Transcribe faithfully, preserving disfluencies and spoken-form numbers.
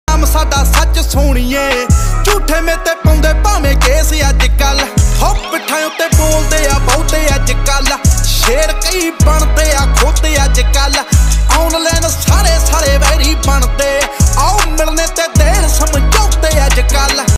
नाम साडा सच सोणीए झूठे में ते पाउंदे भावें केस अज कल हो पिट्ठां उत्ते बोलदे आ बहुते अज कल शेर कई बनदे आ खोते अज कल ऑनलाइन सारे सारे